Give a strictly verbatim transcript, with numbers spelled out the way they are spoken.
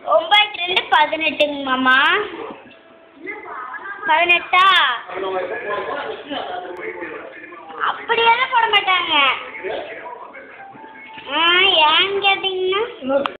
ஒம்பது ரெண்டு பதினெட்டுங்க மாமா. பதினெட்டா? அப்படியெல்லாம் போட மாட்டாங்க. ஆ ஏன்னு கேட்டிங்கன்னா